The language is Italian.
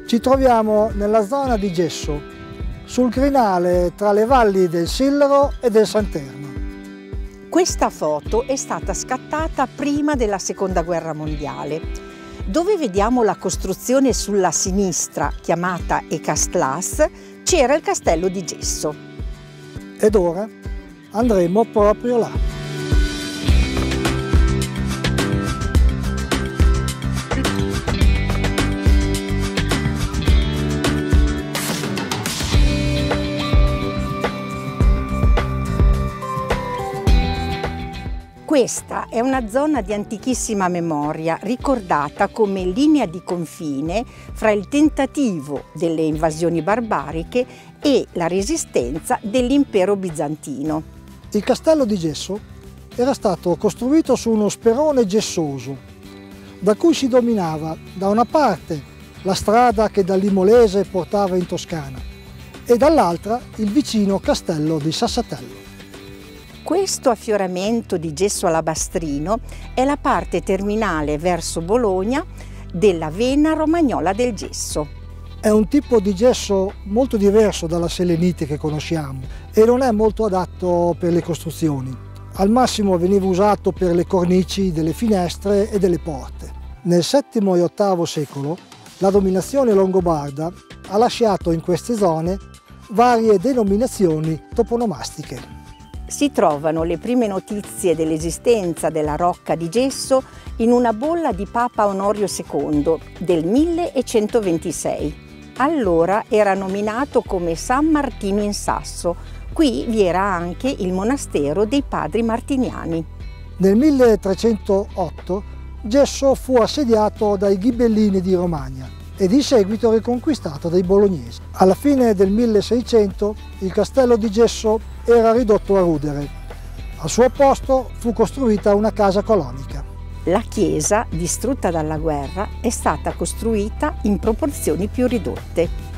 Ci troviamo nella zona di Gesso, sul crinale tra le valli del Sillero e del Santerno. Questa foto è stata scattata prima della Seconda Guerra Mondiale. Dove vediamo la costruzione sulla sinistra, chiamata Ecastlas, c'era il castello di Gesso. Ed ora andremo proprio là. Questa è una zona di antichissima memoria, ricordata come linea di confine fra il tentativo delle invasioni barbariche e la resistenza dell'impero bizantino. Il castello di Gesso era stato costruito su uno sperone gessoso, da cui si dominava da una parte la strada che dall'Imolese portava in Toscana e dall'altra il vicino castello di Sassatello. Questo affioramento di gesso alabastrino è la parte terminale verso Bologna della vena romagnola del gesso. È un tipo di gesso molto diverso dalla selenite che conosciamo e non è molto adatto per le costruzioni. Al massimo veniva usato per le cornici delle finestre e delle porte. Nel VII e VIII secolo la dominazione longobarda ha lasciato in queste zone varie denominazioni toponomastiche. Si trovano le prime notizie dell'esistenza della rocca di gesso in una bolla di Papa Onorio II del 1126. Allora era nominato come San Martino in Sasso. Qui vi era anche il monastero dei Padri Martiniani. Nel 1308 Gesso fu assediato dai Ghibellini di Romagna ed in seguito riconquistato dai bolognesi. Alla fine del 1600 il castello di Gesso era ridotto a rudere. Al suo posto fu costruita una casa colonica. La chiesa, distrutta dalla guerra, è stata costruita in proporzioni più ridotte.